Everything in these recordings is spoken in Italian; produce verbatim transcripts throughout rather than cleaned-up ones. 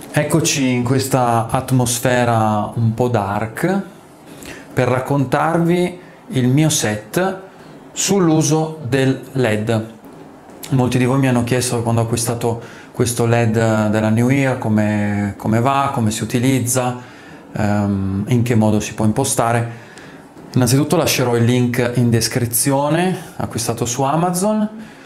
Eccoci in questa atmosfera un po' dark per raccontarvi il mio set sull'uso del L E D. Molti di voi mi hanno chiesto quando ho acquistato questo L E D della New Year come, come va, come si utilizza, ehm, in che modo si può impostare. Innanzitutto lascerò il link in descrizione, acquistato su Amazon,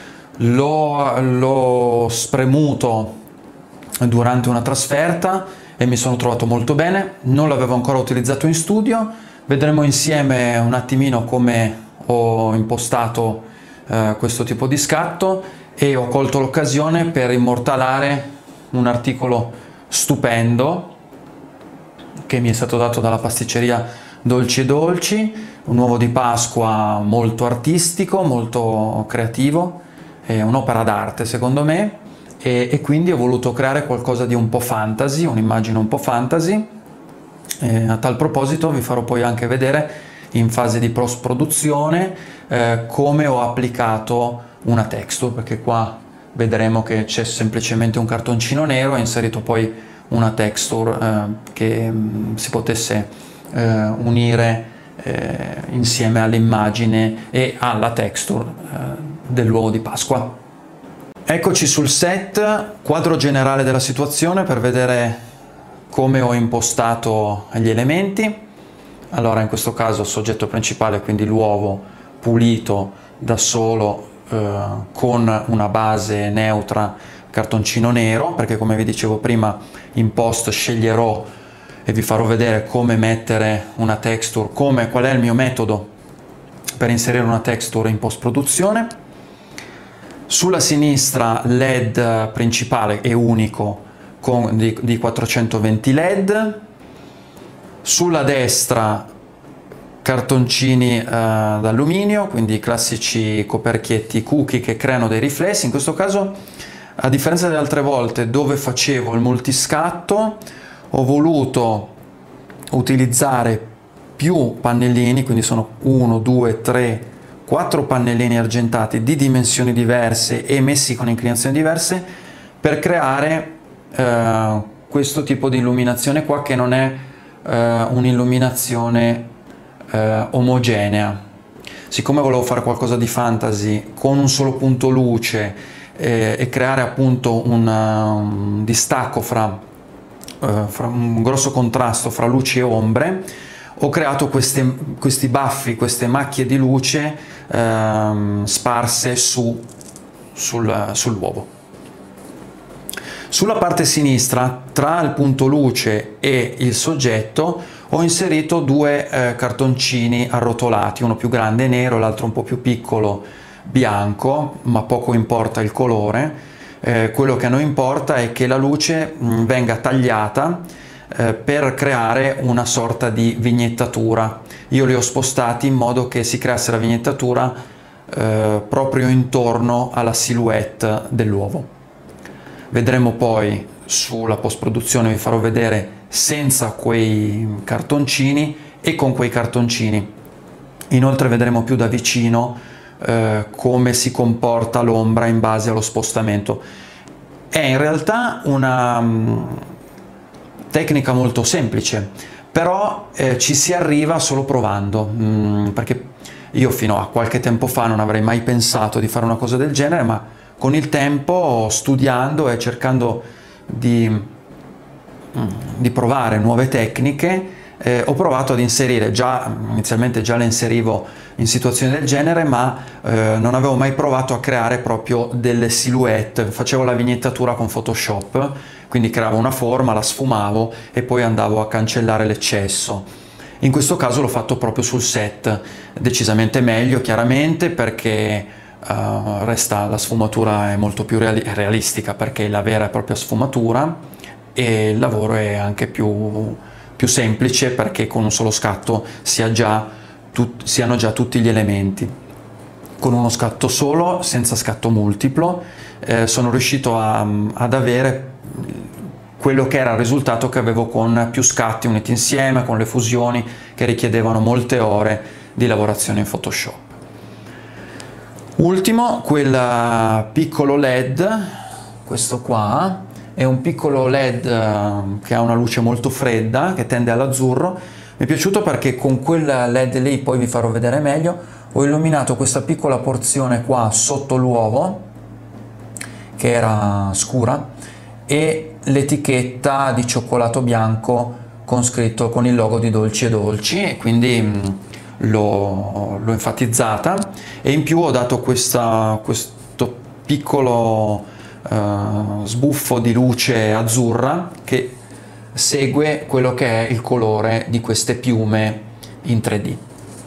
l'ho spremuto durante una trasferta e mi sono trovato molto bene, non l'avevo ancora utilizzato in studio, vedremo insieme un attimino come ho impostato eh, questo tipo di scatto e ho colto l'occasione per immortalare un articolo stupendo che mi è stato dato dalla pasticceria Dolci e Dolci, un uovo di Pasqua molto artistico, molto creativo, è un'opera d'arte secondo me. E, e quindi ho voluto creare qualcosa di un po' fantasy, un'immagine un po' fantasy. E a tal proposito vi farò poi anche vedere in fase di post produzione eh, come ho applicato una texture, perché qua vedremo che c'è semplicemente un cartoncino nero, ho inserito poi una texture eh, che mh, si potesse eh, unire eh, insieme all'immagine e alla texture eh, dell'uovo di Pasqua. Eccoci sul set, quadro generale della situazione per vedere come ho impostato gli elementi. Allora, in questo caso soggetto principale, quindi l'uovo pulito da solo eh, con una base neutra, cartoncino nero, perché come vi dicevo prima in post sceglierò e vi farò vedere come mettere una texture, come, qual è il mio metodo per inserire una texture in post produzione. Sulla sinistra L E D principale e unico con, di, di quattrocentoventi L E D, sulla destra cartoncini eh, d'alluminio, quindi i classici coperchietti cookie che creano dei riflessi. In questo caso, a differenza delle altre volte dove facevo il multiscatto, ho voluto utilizzare più pannellini, quindi sono uno, due, tre, quattro pannellini argentati di dimensioni diverse e messi con inclinazioni diverse per creare eh, questo tipo di illuminazione qua, che non è eh, un'illuminazione eh, omogenea. Siccome volevo fare qualcosa di fantasy con un solo punto luce eh, e creare appunto un, un distacco fra, eh, fra un grosso contrasto fra luci e ombre, ho creato queste, questi baffi, queste macchie di luce ehm, sparse su, sul, sull'uovo. Sulla parte sinistra, tra il punto luce e il soggetto, ho inserito due eh, cartoncini arrotolati, uno più grande nero, l'altro un po' più piccolo bianco, ma poco importa il colore. Eh, quello che a noi importa è che la luce mh, venga tagliata per creare una sorta di vignettatura. Io li ho spostati in modo che si creasse la vignettatura eh, proprio intorno alla silhouette dell'uovo. Vedremo poi sulla post produzione, vi farò vedere senza quei cartoncini e con quei cartoncini. Inoltre vedremo più da vicino eh, come si comporta l'ombra in base allo spostamento. È in realtà una tecnica molto semplice, però eh, ci si arriva solo provando, mm, perché io fino a qualche tempo fa non avrei mai pensato di fare una cosa del genere, ma con il tempo, studiando e cercando di, mm, di provare nuove tecniche, eh, ho provato ad inserire, già inizialmente già le inserivo in situazioni del genere, ma eh, non avevo mai provato a creare proprio delle silhouette. Facevo la vignettatura con Photoshop, quindi creavo una forma, la sfumavo e poi andavo a cancellare l'eccesso. In questo caso l'ho fatto proprio sul set, decisamente meglio chiaramente, perché uh, resta, la sfumatura è molto più reali realistica, perché è la vera e propria sfumatura, e il lavoro è anche più, più semplice, perché con un solo scatto si ha già tut, si hanno già tutti gli elementi. Con uno scatto solo, senza scatto multiplo, eh, sono riuscito a, ad avere quello che era il risultato che avevo con più scatti uniti insieme, con le fusioni che richiedevano molte ore di lavorazione in Photoshop. Ultimo, quel piccolo L E D, questo qua, è un piccolo led uh, che ha una luce molto fredda, che tende all'azzurro. Mi è piaciuto perché con quel led lì, poi vi farò vedere meglio, ho illuminato questa piccola porzione qua sotto l'uovo, che era scura, e l'etichetta di cioccolato bianco con scritto con il logo di Dolci e Dolci, e quindi mh, l'ho enfatizzata, e in più ho dato questa, questo piccolo uh, sbuffo di luce azzurra che segue quello che è il colore di queste piume in tre D.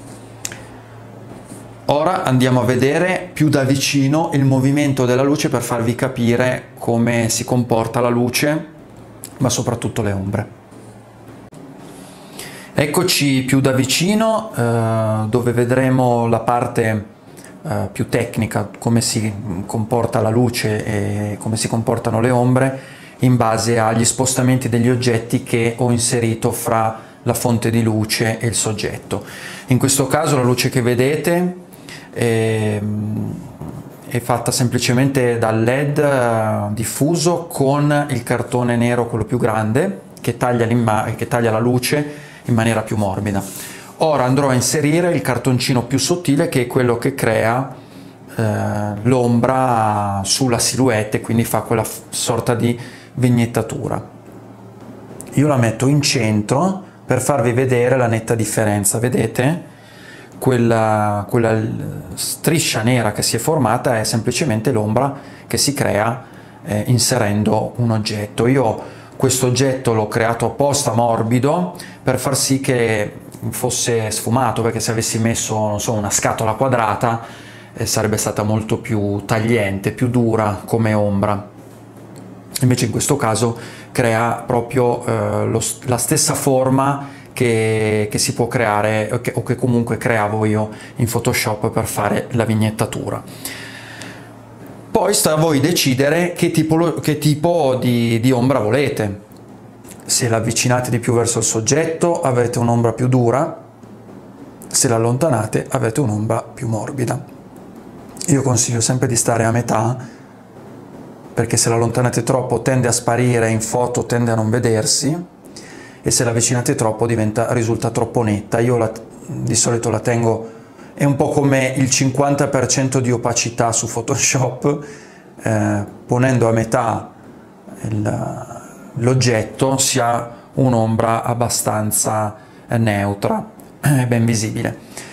Ora andiamo a vedere più da vicino il movimento della luce per farvi capire come si comporta la luce, ma soprattutto le ombre. Eccoci più da vicino, eh, dove vedremo la parte eh, più tecnica, come si comporta la luce e come si comportano le ombre in base agli spostamenti degli oggetti che ho inserito fra la fonte di luce e il soggetto. In questo caso la luce che vedete è, è fatta semplicemente dal led uh, diffuso con il cartone nero, quello più grande, che taglia, che taglia la luce in maniera più morbida. Ora andrò a inserire il cartoncino più sottile, che è quello che crea eh, l'ombra sulla silhouette, quindi fa quella sorta di vignettatura. Io la metto in centro per farvi vedere la netta differenza. Vedete? Quella, quella striscia nera che si è formata è semplicemente l'ombra che si crea eh, inserendo un oggetto. Io questo oggetto l'ho creato apposta morbido per far sì che fosse sfumato, perché se avessi messo, non so, una scatola quadrata eh, sarebbe stata molto più tagliente, più dura come ombra. Invece in questo caso crea proprio eh, lo, la stessa forma che, che si può creare o che, o che comunque creavo io in Photoshop per fare la vignettatura. Poi sta a voi decidere che tipo, che tipo di, di ombra volete. Se l'avvicinate di più verso il soggetto avete un'ombra più dura, se l'allontanate avete un'ombra più morbida. Io consiglio sempre di stare a metà, perché se l'allontanate troppo tende a sparire in foto, tende a non vedersi, e se l'avvicinate troppo diventa, risulta troppo netta. Io la, di solito la tengo, è un po' come il cinquanta per cento di opacità su Photoshop, eh, ponendo a metà l'oggetto si ha un'ombra abbastanza neutra e ben visibile.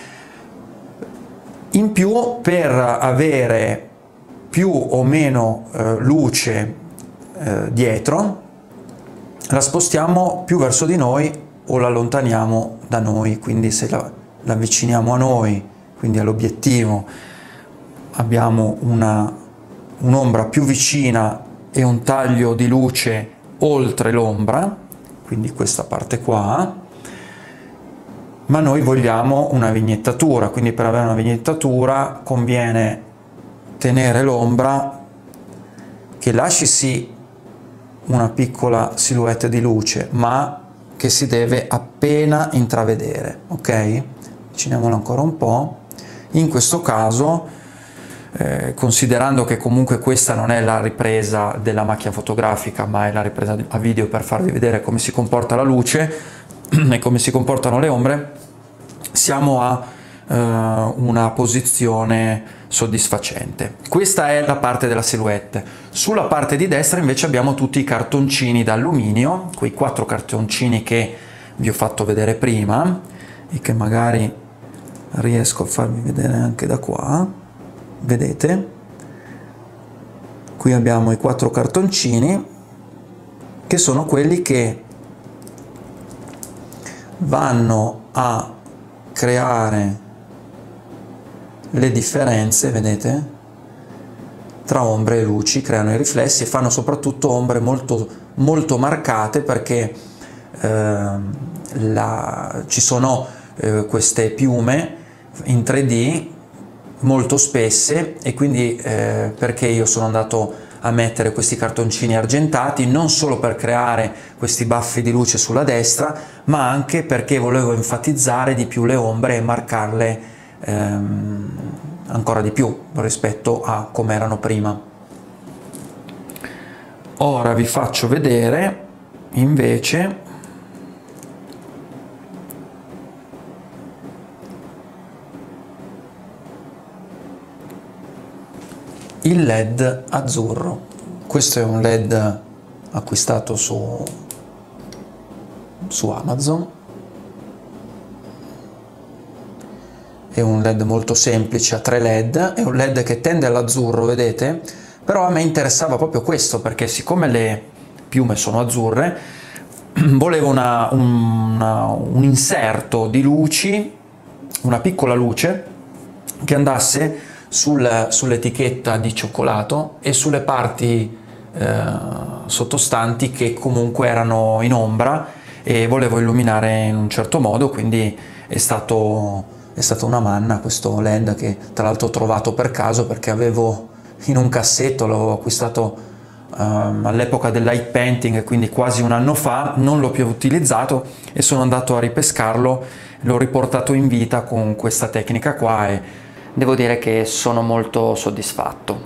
In più, per avere più o meno eh, luce eh, dietro, la spostiamo più verso di noi o la allontaniamo da noi, quindi se la, la avviciniamo a noi, quindi all'obiettivo, abbiamo un'ombra più vicina e un taglio di luce oltre l'ombra, quindi questa parte qua, ma noi vogliamo una vignettatura, quindi per avere una vignettatura conviene tenere l'ombra che lasci sì una piccola silhouette di luce, ma che si deve appena intravedere, ok? Avviciniamolo ancora un po'. In questo caso, eh, considerando che comunque questa non è la ripresa della macchina fotografica, ma è la ripresa a video per farvi vedere come si comporta la luce e come si comportano le ombre, siamo a eh, una posizione soddisfacente. Questa è la parte della silhouette. Sulla parte di destra invece abbiamo tutti i cartoncini d'alluminio, quei quattro cartoncini che vi ho fatto vedere prima e che magari riesco a farvi vedere anche da qua. Vedete? Qui abbiamo i quattro cartoncini che sono quelli che vanno a creare le differenze, vedete, tra ombre e luci, creano i riflessi e fanno soprattutto ombre molto, molto marcate, perché eh, la, ci sono eh, queste piume in tre D molto spesse, e quindi eh, perché io sono andato a mettere questi cartoncini argentati, non solo per creare questi baffi di luce sulla destra, ma anche perché volevo enfatizzare di più le ombre e marcarle ehm, ancora di più rispetto a come erano prima. Ora vi faccio vedere invece il led azzurro. Questo è un led acquistato su, su Amazon. È un led molto semplice a tre led, è un led che tende all'azzurro, vedete? Però a me interessava proprio questo, perché siccome le piume sono azzurre, volevo una, una, un inserto di luci, una piccola luce, che andasse sul, sull'etichetta di cioccolato e sulle parti eh, sottostanti che comunque erano in ombra, e volevo illuminare in un certo modo, quindi è stato... È stata una manna questo led, che tra l'altro ho trovato per caso perché avevo in un cassetto, l'avevo acquistato um, all'epoca del light painting, quindi quasi un anno fa, non l'ho più utilizzato e sono andato a ripescarlo, l'ho riportato in vita con questa tecnica qua e devo dire che sono molto soddisfatto.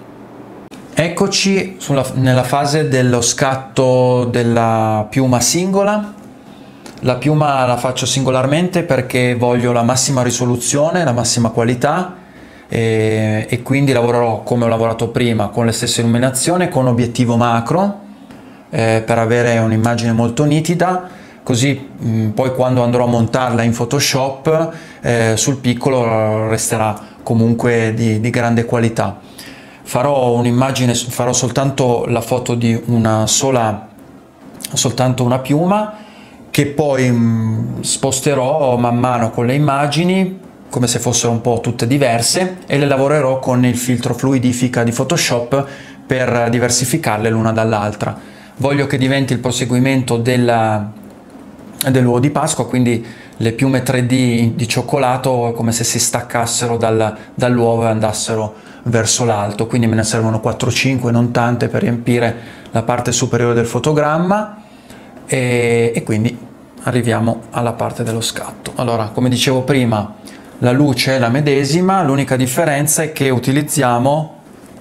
Eccoci sulla, nella fase dello scatto della piuma singola. La piuma la faccio singolarmente perché voglio la massima risoluzione, la massima qualità e, e quindi lavorerò come ho lavorato prima, con le stesse illuminazioni, con obiettivo macro eh, per avere un'immagine molto nitida, così mh, poi quando andrò a montarla in Photoshop eh, sul piccolo resterà comunque di, di grande qualità. Farò un'immagine, farò soltanto la foto di una sola, soltanto una piuma, che poi mh, sposterò man mano con le immagini come se fossero un po' tutte diverse e le lavorerò con il filtro fluidifica di Photoshop per diversificarle l'una dall'altra. Voglio che diventi il proseguimento della, dell'uovo di Pasqua, quindi le piume tre D di cioccolato è come se si staccassero dal, dall'uovo e andassero verso l'alto, quindi me ne servono quattro cinque, non tante, per riempire la parte superiore del fotogramma. E, e quindi arriviamo alla parte dello scatto. Allora, come dicevo prima, la luce è la medesima, l'unica differenza è che utilizziamo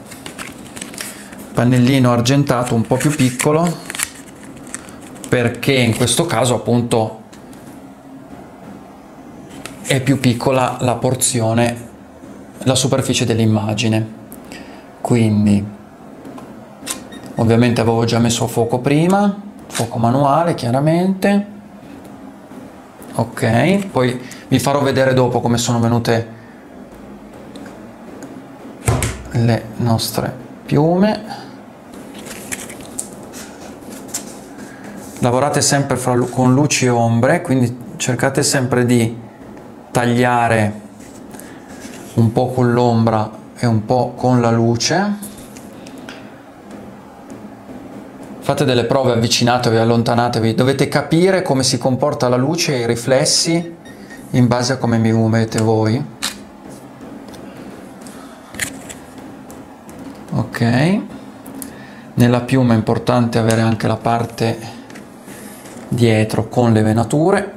pannellino argentato un po' più piccolo, perché in questo caso appunto è più piccola la porzione, la superficie dell'immagine. Quindi ovviamente avevo già messo a fuoco prima, fuoco manuale chiaramente, ok, poi vi farò vedere dopo come sono venute le nostre piume. Lavorate sempre fra, con luci e ombre, quindi cercate sempre di tagliare un po' con l'ombra e un po' con la luce. Fate delle prove, avvicinatevi, allontanatevi, dovete capire come si comporta la luce e i riflessi in base a come vi muovete voi. Ok, nella piuma è importante avere anche la parte dietro con le venature.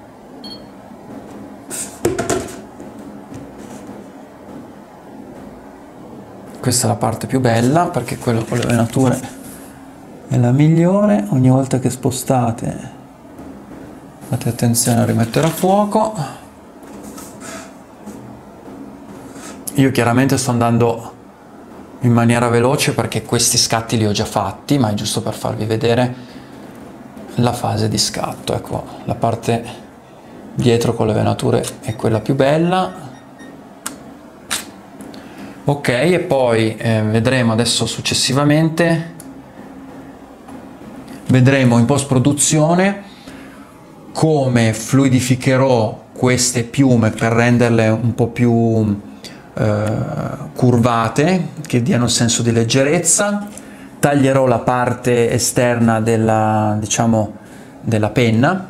Questa è la parte più bella perché quella con le venature è la migliore. Ogni volta che spostate fate attenzione a rimettere a fuoco. Io chiaramente sto andando in maniera veloce perché questi scatti li ho già fatti, ma è giusto per farvi vedere la fase di scatto. Ecco, la parte dietro con le venature è quella più bella. Ok, e poi eh, vedremo adesso successivamente, vedremo in post produzione come fluidificherò queste piume per renderle un po' più eh, curvate, che diano senso di leggerezza. Taglierò la parte esterna della, diciamo, della penna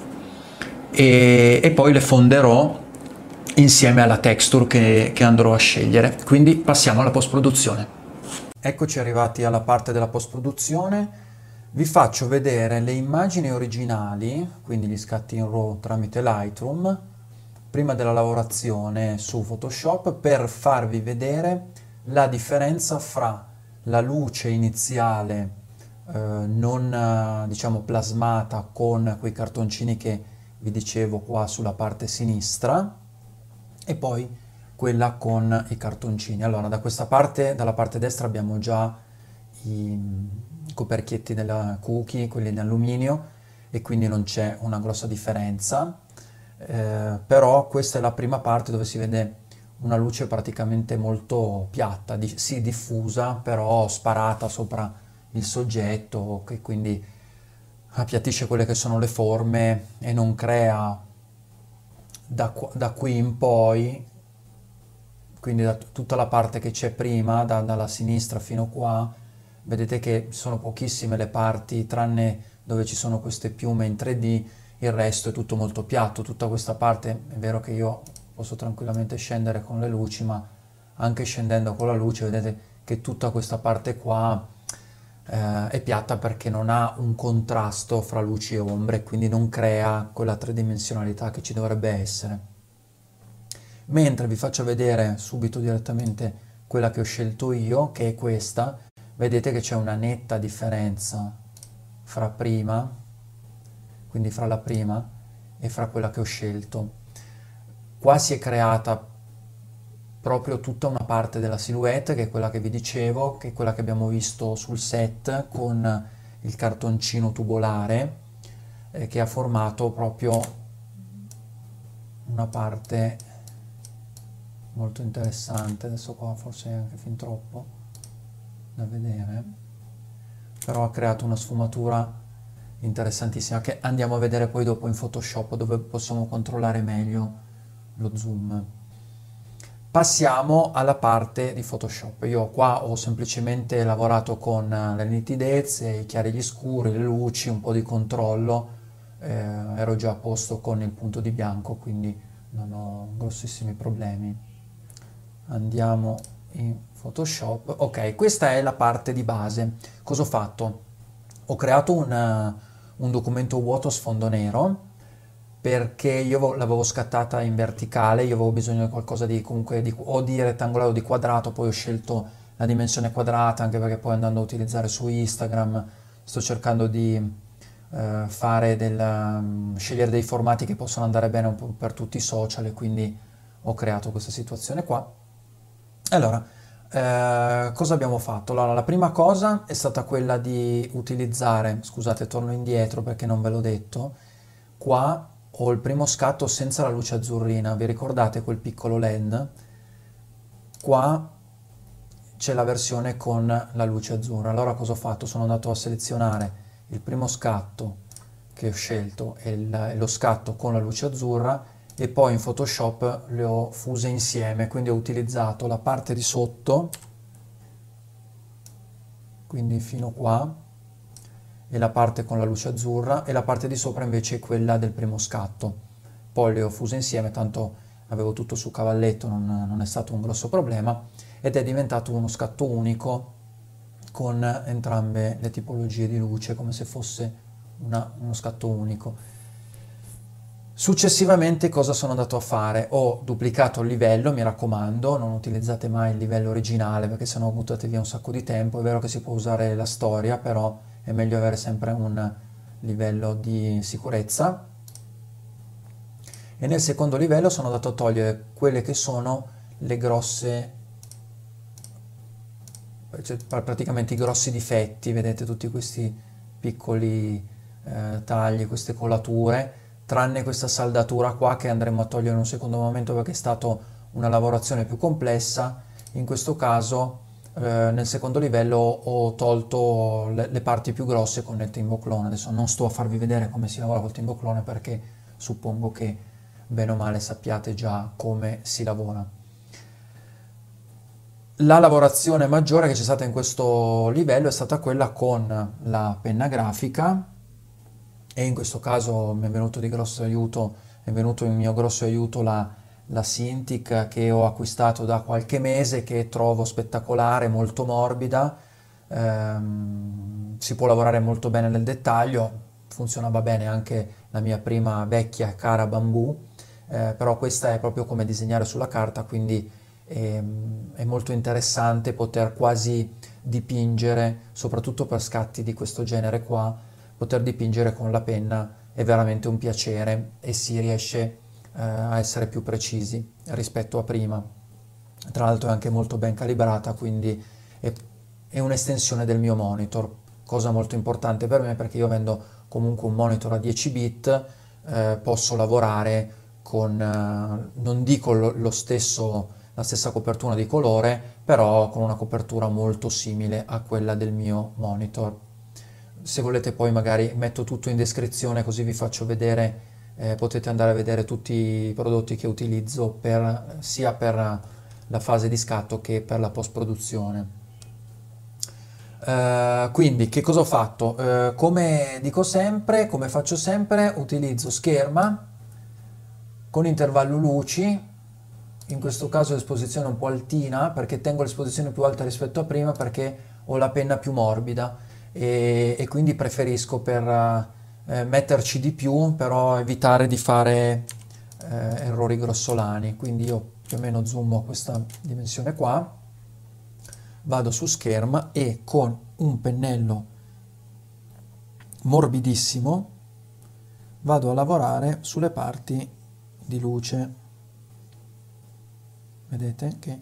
e, e poi le fonderò insieme alla texture che, che andrò a scegliere. Quindi passiamo alla post produzione. Eccoci arrivati alla parte della post produzione. Vi faccio vedere le immagini originali, quindi gli scatti in RAW tramite Lightroom, prima della lavorazione su Photoshop, per farvi vedere la differenza fra la luce iniziale eh, non eh, diciamo plasmata con quei cartoncini che vi dicevo qua sulla parte sinistra, e poi quella con i cartoncini. Allora, da questa parte, dalla parte destra abbiamo già i coperchietti della cookie, quelli in alluminio, e quindi non c'è una grossa differenza. Eh, però questa è la prima parte dove si vede una luce praticamente molto piatta, di, sì diffusa, però sparata sopra il soggetto, che quindi appiattisce quelle che sono le forme e non crea da, qua- da qui in poi, quindi da t- tutta la parte che c'è prima, da- dalla sinistra fino qua, vedete che sono pochissime le parti, tranne dove ci sono queste piume in tre D, il resto è tutto molto piatto. Tutta questa parte, è vero che io posso tranquillamente scendere con le luci, ma anche scendendo con la luce vedete che tutta questa parte qua eh, è piatta perché non ha un contrasto fra luci e ombre, quindi non crea quella tridimensionalità che ci dovrebbe essere. Mentre vi faccio vedere subito direttamente quella che ho scelto io, che è questa, vedete che c'è una netta differenza fra prima, quindi fra la prima e fra quella che ho scelto. Qua si è creata proprio tutta una parte della silhouette, che è quella che vi dicevo, che è quella che abbiamo visto sul set con il cartoncino tubolare, eh, che ha formato proprio una parte molto interessante. Adesso qua forse è anche fin troppo da vedere, però ha creato una sfumatura interessantissima che andiamo a vedere poi dopo in Photoshop, dove possiamo controllare meglio lo zoom. Passiamo alla parte di Photoshop. Io qua ho semplicemente lavorato con le nitidezze, i chiari e gli scuri, le luci, un po' di controllo, eh, ero già a posto con il punto di bianco, quindi non ho grossissimi problemi. Andiamo in Photoshop. Ok, questa è la parte di base. Cosa ho fatto? Ho creato un, un documento vuoto a sfondo nero, perché io l'avevo scattata in verticale, io avevo bisogno di qualcosa di comunque di, o di rettangolare o di quadrato, poi ho scelto la dimensione quadrata, anche perché poi andando a utilizzare su Instagram sto cercando di eh, fare del, um, scegliere dei formati che possono andare bene un po' per tutti i social, e quindi ho creato questa situazione qua. Allora, eh, cosa abbiamo fatto? Allora, la prima cosa è stata quella di utilizzare, scusate, torno indietro perché non ve l'ho detto, qua ho il primo scatto senza la luce azzurrina, vi ricordate quel piccolo L E D? Qua c'è la versione con la luce azzurra. Allora cosa ho fatto? Sono andato a selezionare il primo scatto che ho scelto e il- e lo scatto con la luce azzurra, e poi in Photoshop le ho fuse insieme, quindi ho utilizzato la parte di sotto, quindi fino qua, e la parte con la luce azzurra, e la parte di sopra invece è quella del primo scatto. Poi le ho fuse insieme, tanto avevo tutto su cavalletto, non, non è stato un grosso problema, ed è diventato uno scatto unico con entrambe le tipologie di luce, come se fosse una- uno scatto unico. Successivamente cosa sono andato a fare? Ho duplicato il livello, mi raccomando, non utilizzate mai il livello originale perché sennò buttate via un sacco di tempo. È vero che si può usare la storia, però è meglio avere sempre un livello di sicurezza. E nel secondo livello sono andato a togliere quelle che sono le grosse, cioè praticamente i grossi difetti, vedete tutti questi piccoli eh, tagli, queste colature, tranne questa saldatura qua che andremo a togliere in un secondo momento perché è stata una lavorazione più complessa. In questo caso eh, nel secondo livello ho tolto le, le parti più grosse con il Timboclone. Adesso non sto a farvi vedere come si lavora col Timboclone perché suppongo che bene o male sappiate già come si lavora. La lavorazione maggiore che c'è stata in questo livello è stata quella con la penna grafica, e in questo caso mi è venuto di grosso aiuto, è venuto in mio grosso aiuto la, la Cintiq che ho acquistato da qualche mese, che trovo spettacolare, molto morbida, ehm, si può lavorare molto bene nel dettaglio, funzionava bene anche la mia prima vecchia e cara Bambù, eh, però questa è proprio come disegnare sulla carta, quindi ehm, è molto interessante poter quasi dipingere, soprattutto per scatti di questo genere qua, poter dipingere con la penna è veramente un piacere e si riesce eh, a essere più precisi rispetto a prima. Tra l'altro è anche molto ben calibrata, quindi è, è un'estensione del mio monitor, cosa molto importante per me perché io avendo comunque un monitor a dieci bit eh, posso lavorare con, eh, non dico lo, lo stesso, la stessa copertura di colore, però con una copertura molto simile a quella del mio monitor. Se volete poi magari metto tutto in descrizione così vi faccio vedere, eh, potete andare a vedere tutti i prodotti che utilizzo per, sia per la fase di scatto che per la post produzione. Uh, quindi che cosa ho fatto? Uh, come dico sempre, come faccio sempre, utilizzo scherma con intervallo luci, in questo caso l'esposizione è un po' altina perché tengo l'esposizione più alta rispetto a prima perché ho la penna più morbida e, e quindi preferisco per uh, eh, metterci di più, però evitare di fare uh, errori grossolani, quindi io più o meno zoom a questa dimensione qua, vado su scherma e con un pennello morbidissimo vado a lavorare sulle parti di luce. Vedete che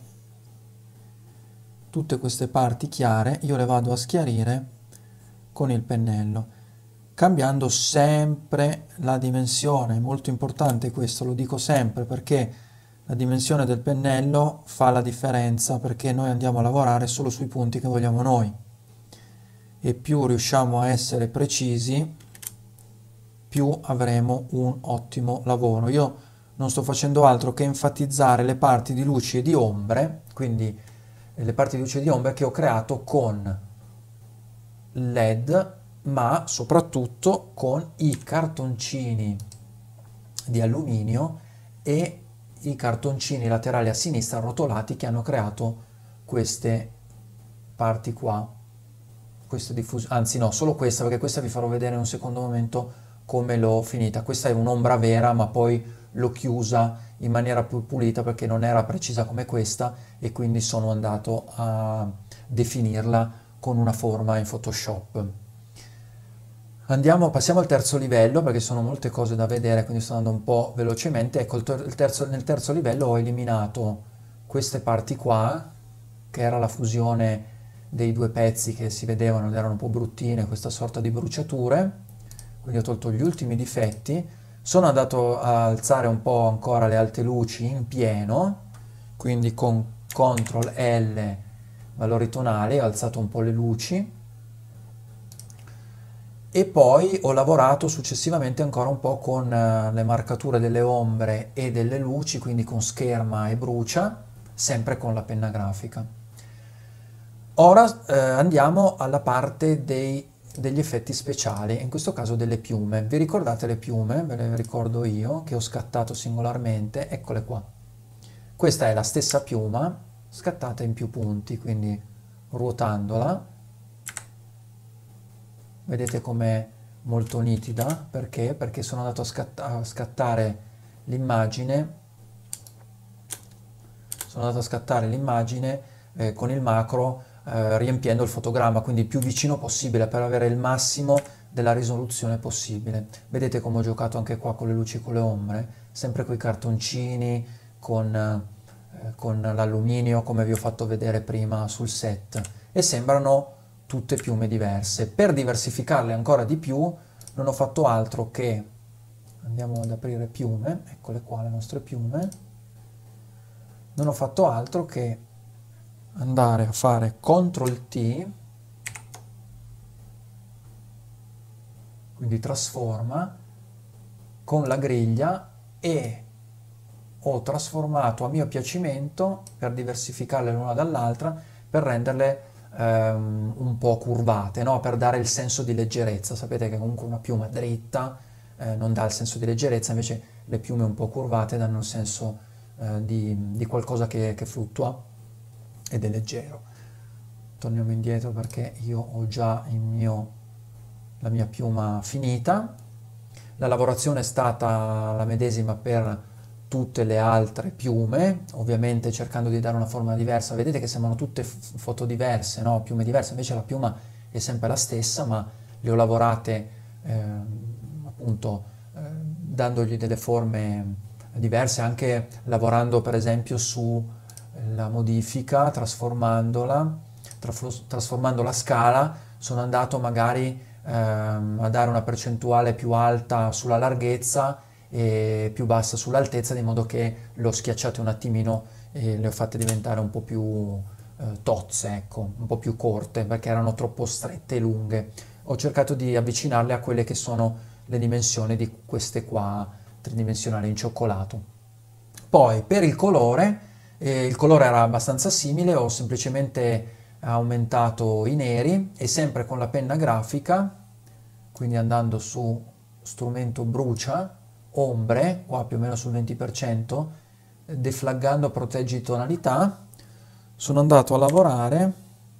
tutte queste parti chiare io le vado a schiarire con il pennello, cambiando sempre la dimensione. È molto importante questo, lo dico sempre perché la dimensione del pennello fa la differenza, perché noi andiamo a lavorare solo sui punti che vogliamo noi e più riusciamo a essere precisi più avremo un ottimo lavoro. Io non sto facendo altro che enfatizzare le parti di luci e di ombre, quindi le parti di luce e di ombre che ho creato con L E D, ma soprattutto con i cartoncini di alluminio e i cartoncini laterali a sinistra rotolati che hanno creato queste parti qua, queste diffusioni, anzi no, solo questa, perché questa vi farò vedere in un secondo momento come l'ho finita. Questa è un'ombra vera, ma poi l'ho chiusa in maniera più pulita perché non era precisa come questa e quindi sono andato a definirla con una forma in Photoshop. Andiamo, passiamo al terzo livello perché sono molte cose da vedere, quindi sto andando un po' velocemente. Ecco, il ter- il terzo, nel terzo livello ho eliminato queste parti qua, che era la fusione dei due pezzi che si vedevano ed erano un po' bruttine, questa sorta di bruciature, quindi ho tolto gli ultimi difetti. Sono andato a alzare un po' ancora le alte luci in pieno, quindi con control L, valori tonali, ho alzato un po' le luci. E poi ho lavorato successivamente ancora un po' con eh, le marcature delle ombre e delle luci, quindi con scherma e brucia, sempre con la penna grafica. Ora eh, andiamo alla parte dei, degli effetti speciali, in questo caso delle piume. Vi ricordate le piume? Ve le ricordo io, che ho scattato singolarmente, eccole qua. Questa è la stessa piuma, scattata in più punti, quindi ruotandola. Vedete com'è molto nitida, perché? Perché sono andato a, scatta a scattare l'immagine, sono andato a scattare l'immagine eh, con il macro eh, riempiendo il fotogramma, quindi il più vicino possibile per avere il massimo della risoluzione possibile. Vedete come ho giocato anche qua con le luci e con le ombre, sempre con i cartoncini, con, eh, con l'alluminio come vi ho fatto vedere prima sul set, e sembrano tutte piume diverse. Per diversificarle ancora di più non ho fatto altro che, andiamo ad aprire piume, eccole qua le nostre piume, non ho fatto altro che andare a fare control T, quindi trasforma, con la griglia, e ho trasformato a mio piacimento per diversificarle l'una dall'altra, per renderle Um, un po' curvate, no? Per dare il senso di leggerezza. Sapete che comunque una piuma dritta eh, non dà il senso di leggerezza, invece le piume un po' curvate danno il senso eh, di, di qualcosa che, che fluttua ed è leggero. Torniamo indietro perché io ho già il mio, la mia piuma finita. La lavorazione è stata la medesima per tutte le altre piume, ovviamente cercando di dare una forma diversa. Vedete che sembrano tutte f- foto diverse, no? Piume diverse, invece la piuma è sempre la stessa, ma le ho lavorate ehm, appunto eh, dandogli delle forme diverse, anche lavorando per esempio sulla modifica, trasformandola, traflo- trasformando la scala, sono andato magari ehm, a dare una percentuale più alta sulla larghezza e più bassa sull'altezza, di modo che le ho schiacciate un attimino e le ho fatte diventare un po' più eh, tozze, ecco, un po' più corte, perché erano troppo strette e lunghe. Ho cercato di avvicinarle a quelle che sono le dimensioni di queste qua tridimensionali in cioccolato. Poi per il colore, eh, il colore era abbastanza simile, ho semplicemente aumentato i neri e sempre con la penna grafica, quindi andando su strumento brucia, ombre, qua più o meno sul venti per cento, deflaggando proteggi tonalità, sono andato a lavorare,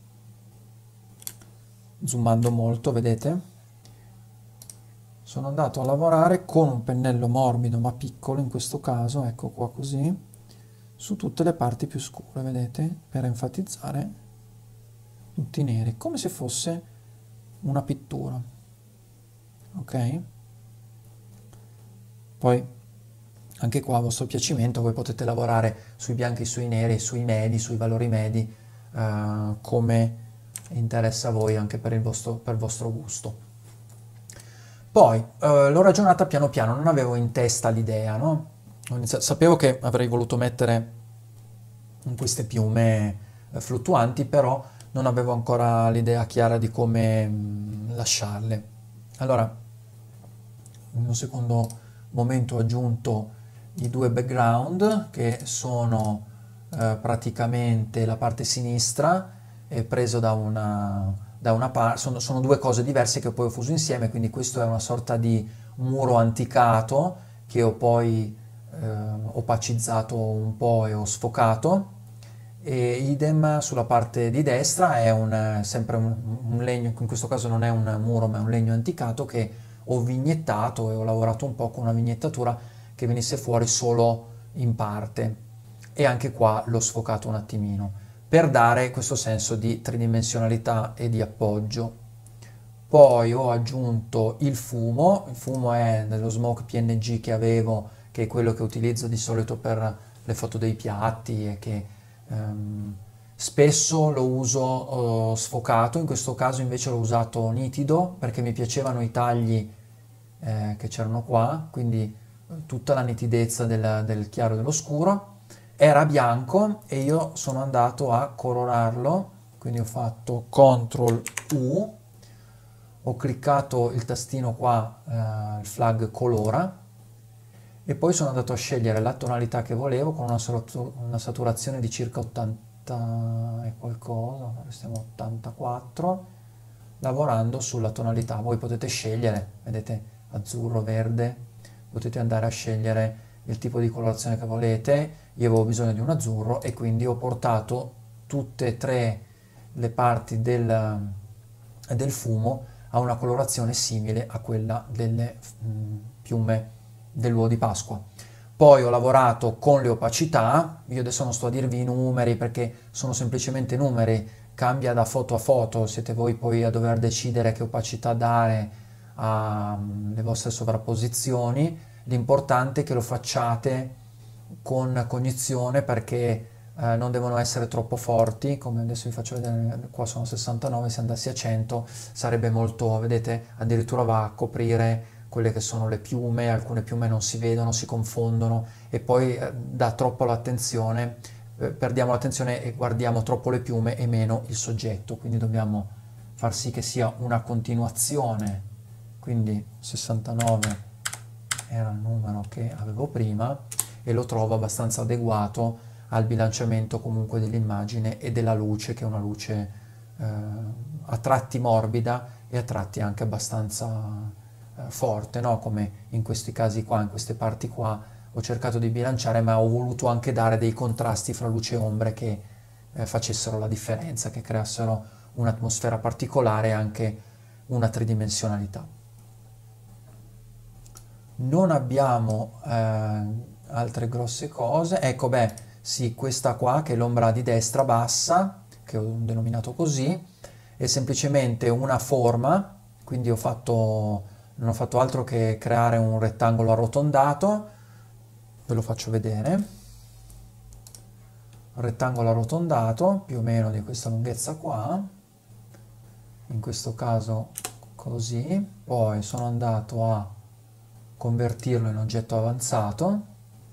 zoomando molto, vedete? Sono andato a lavorare con un pennello morbido ma piccolo, in questo caso, ecco qua così, su tutte le parti più scure, vedete? Per enfatizzare tutti i neri, come se fosse una pittura, ok? Poi anche qua a vostro piacimento voi potete lavorare sui bianchi, sui neri, sui medi, sui valori medi, eh, come interessa a voi, anche per il vostro, per il vostro gusto. Poi eh, l'ho ragionata piano piano, non avevo in testa l'idea, no? Ho iniziato- sapevo che avrei voluto mettere in queste piume eh, fluttuanti, però non avevo ancora l'idea chiara di come mm, lasciarle. Allora, in un secondo momento ho aggiunto i due background, che sono eh, praticamente la parte sinistra, è preso da una, da una parte, sono, sono due cose diverse che poi ho fuso insieme, quindi questo è una sorta di muro anticato che ho poi eh, opacizzato un po' e ho sfocato, e idem sulla parte di destra è un, sempre un, un legno, in questo caso non è un muro ma è un legno anticato che ho vignettato e ho lavorato un po' con una vignettatura che venisse fuori solo in parte, e anche qua l'ho sfocato un attimino per dare questo senso di tridimensionalità e di appoggio. Poi ho aggiunto il fumo, il fumo è dello smoke P N G che avevo, che è quello che utilizzo di solito per le foto dei piatti e che ehm, spesso lo uso eh, sfocato, in questo caso invece l'ho usato nitido perché mi piacevano i tagli eh, che c'erano qua, quindi eh, tutta la nitidezza del, del chiaro e dello scuro. Era bianco e io sono andato a colorarlo, quindi ho fatto control U, ho cliccato il tastino qua, eh, il flag colora, e poi sono andato a scegliere la tonalità che volevo con una, satu- una saturazione di circa ottanta e qualcosa, ora stiamo a ottantaquattro, lavorando sulla tonalità. Voi potete scegliere, vedete, azzurro, verde, potete andare a scegliere il tipo di colorazione che volete. Io avevo bisogno di un azzurro e quindi ho portato tutte e tre le parti del, del fumo a una colorazione simile a quella delle mh, piume dell'uovo di Pasqua. Poi ho lavorato con le opacità, io adesso non sto a dirvi i numeri perché sono semplicemente numeri, cambia da foto a foto, siete voi poi a dover decidere che opacità dare alle vostre sovrapposizioni, l'importante è che lo facciate con cognizione perché eh, non devono essere troppo forti, come adesso vi faccio vedere, qua sono sessantanove, se andassi a cento sarebbe molto, vedete, addirittura va a coprire quelle che sono le piume, alcune piume non si vedono, si confondono e poi eh, dà troppo l'attenzione, eh, perdiamo l'attenzione e guardiamo troppo le piume e meno il soggetto, quindi dobbiamo far sì che sia una continuazione, quindi sessantanove era il numero che avevo prima e lo trovo abbastanza adeguato al bilanciamento comunque dell'immagine e della luce, che è una luce eh, a tratti morbida e a tratti anche abbastanza eh, forte, no? Come in questi casi qua, in queste parti qua ho cercato di bilanciare, ma ho voluto anche dare dei contrasti fra luce e ombre che eh, facessero la differenza, che creassero un'atmosfera particolare e anche una tridimensionalità. Non abbiamo eh, altre grosse cose. Ecco, beh, sì, questa qua che è l'ombra di destra bassa, che ho denominato così, è semplicemente una forma, quindi ho fatto, non ho fatto altro che creare un rettangolo arrotondato, ve lo faccio vedere, un rettangolo arrotondato più o meno di questa lunghezza qua, in questo caso così, poi sono andato a convertirlo in oggetto avanzato,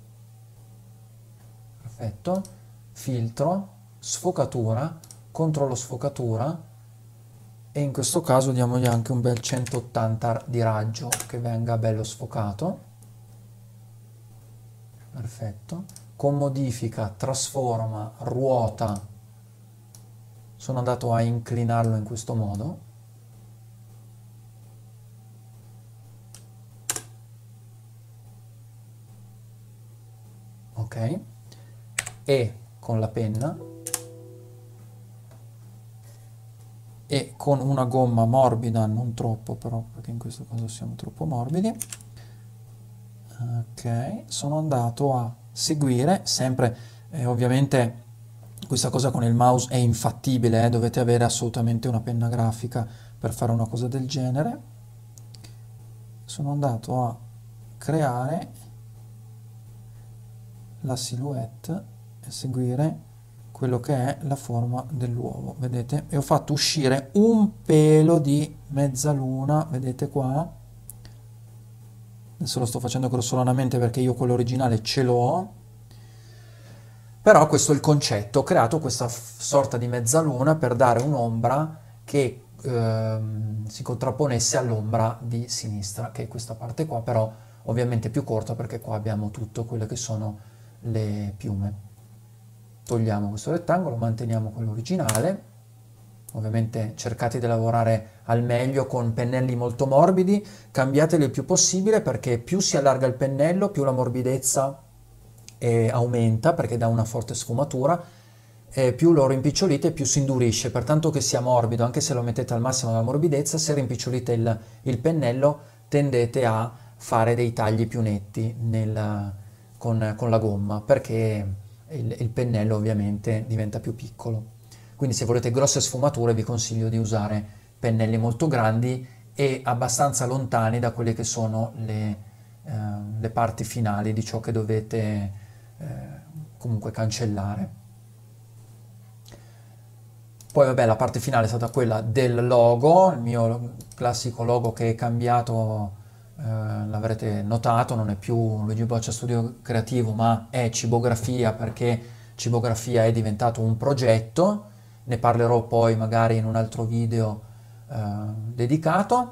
perfetto, filtro, sfocatura, controllo sfocatura, e in questo caso diamogli anche un bel centottanta di raggio che venga bello sfocato, perfetto, con modifica, trasforma, ruota, sono andato a inclinarlo in questo modo, ok, e con la penna e con una gomma morbida, non troppo però, perché in questo caso siamo troppo morbidi, ok, sono andato a seguire, sempre eh, ovviamente questa cosa con il mouse è infattibile, eh, dovete avere assolutamente una penna grafica per fare una cosa del genere, sono andato a creare la silhouette e seguire quello che è la forma dell'uovo, vedete? E ho fatto uscire un pelo di mezzaluna, vedete qua? Adesso lo sto facendo grossolanamente perché io quello originale ce l'ho, però questo è il concetto, ho creato questa sorta di mezzaluna per dare un'ombra che ehm, si contrapponesse all'ombra di sinistra, che è questa parte qua, però ovviamente più corta perché qua abbiamo tutto quelle che sono le piume. Togliamo questo rettangolo, manteniamo quello originale, ovviamente cercate di lavorare al meglio con pennelli molto morbidi, cambiateli il più possibile perché più si allarga il pennello più la morbidezza eh, aumenta perché dà una forte sfumatura, eh, più lo rimpicciolite più si indurisce, pertanto che sia morbido, anche se lo mettete al massimo della morbidezza, se rimpicciolite il, il pennello tendete a fare dei tagli più netti nel, con, con la gomma perché il, il pennello ovviamente diventa più piccolo. Quindi se volete grosse sfumature vi consiglio di usare pennelli molto grandi e abbastanza lontani da quelle che sono le, eh, le parti finali di ciò che dovete eh, comunque cancellare. Poi vabbè, la parte finale è stata quella del logo, il mio classico logo che è cambiato, eh, l'avrete notato, non è più Luigi Boccia Studio Creativo ma è Cibografia perché Cibografia è diventato un progetto, ne parlerò poi magari in un altro video eh, dedicato.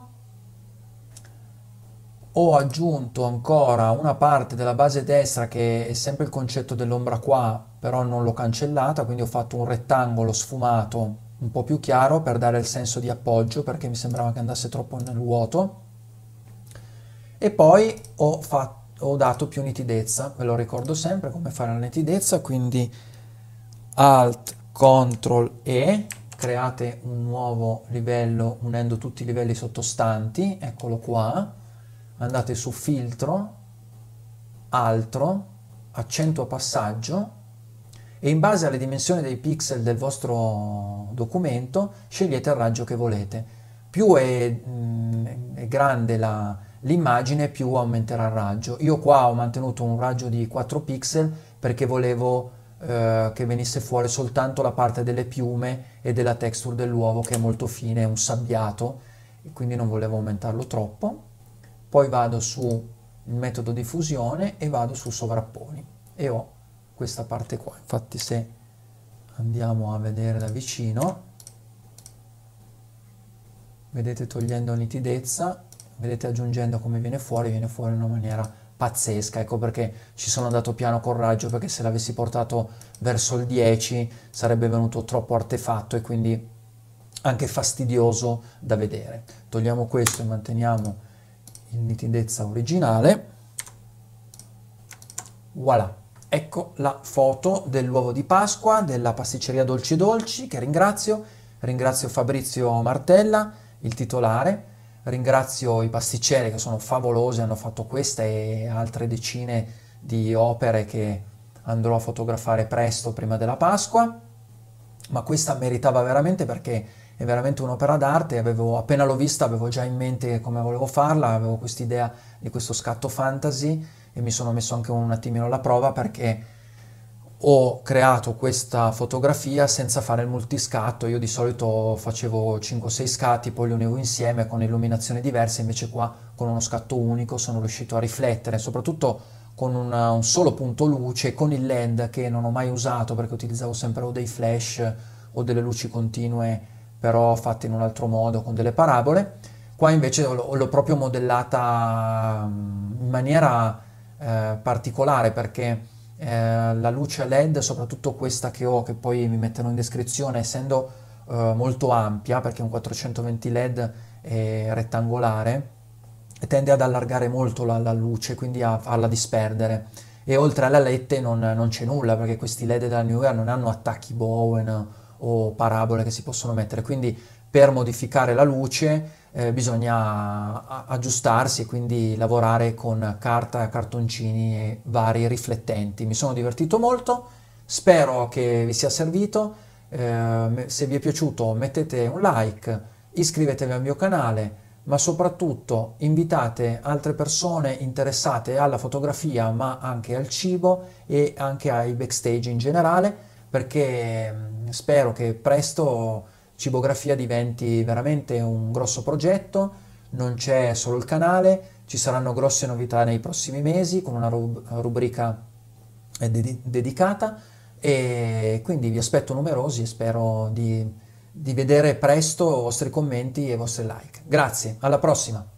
Ho aggiunto ancora una parte della base destra che è sempre il concetto dell'ombra qua, però non l'ho cancellata, quindi ho fatto un rettangolo sfumato un po' più chiaro per dare il senso di appoggio perché mi sembrava che andasse troppo nel vuoto. E poi ho, fatto, ho dato più nitidezza, ve lo ricordo sempre come fare la nitidezza, quindi Alt, Ctrl E, create un nuovo livello unendo tutti i livelli sottostanti, eccolo qua, andate su filtro, altro, accentua passaggio e in base alle dimensioni dei pixel del vostro documento scegliete il raggio che volete. Più è, mh, è grande l'immagine più aumenterà il raggio. Io qua ho mantenuto un raggio di quattro pixel perché volevo eh, che venisse fuori soltanto la parte delle piume e della texture dell'uovo che è molto fine, è un sabbiato e quindi non volevo aumentarlo troppo. Poi vado su il metodo di fusione e vado su sovrapponi e ho questa parte qua. Infatti se andiamo a vedere da vicino, vedete togliendo nitidezza, vedete aggiungendo come viene fuori, viene fuori in una maniera pazzesca. Ecco perché ci sono andato piano col raggio, perché se l'avessi portato verso il dieci sarebbe venuto troppo artefatto e quindi anche fastidioso da vedere. Togliamo questo e manteniamo in nitidezza originale. Voilà, ecco la foto dell'uovo di Pasqua della pasticceria Dolci Dolci, che ringrazio. Ringrazio Fabrizio Martella, il titolare, ringrazio i pasticceri che sono favolosi, hanno fatto questa e altre decine di opere che andrò a fotografare presto prima della Pasqua, ma questa meritava veramente perché è veramente un'opera d'arte. Avevo, appena l'ho vista avevo già in mente come volevo farla, avevo quest'idea di questo scatto fantasy e mi sono messo anche un attimino alla prova perché ho creato questa fotografia senza fare il multiscatto. Io di solito facevo cinque sei scatti, poi li univo insieme con illuminazioni diverse, invece qua con uno scatto unico sono riuscito a riflettere, soprattutto con una- un solo punto luce, con il LED che non ho mai usato perché utilizzavo sempre o dei flash o delle luci continue, però fatte in un altro modo, con delle parabole. Qua invece l'ho l'ho proprio modellata mm, in maniera eh, particolare perché eh, la luce LED, soprattutto questa che ho, che poi mi metterò in descrizione, essendo eh, molto ampia, perché è un quattrocentoventi LED è rettangolare, tende ad allargare molto la, la luce, quindi a farla disperdere. E oltre alle alette non, non c'è nulla, perché questi LED della New Era non hanno attacchi Bowen o parabole che si possono mettere, quindi per modificare la luce eh, bisogna a- aggiustarsi e quindi lavorare con carta, cartoncini e vari riflettenti. Mi sono divertito molto, spero che vi sia servito. Eh, se vi è piaciuto mettete un like, iscrivetevi al mio canale, ma soprattutto invitate altre persone interessate alla fotografia, ma anche al cibo e anche ai backstage in generale, perché mh, spero che presto Cibografia diventi veramente un grosso progetto. Non c'è solo il canale, ci saranno grosse novità nei prossimi mesi con una rub- rubrica eh, dedi- dedicata, e quindi vi aspetto numerosi e spero di, di vedere presto i vostri commenti e i vostri like. Grazie, alla prossima!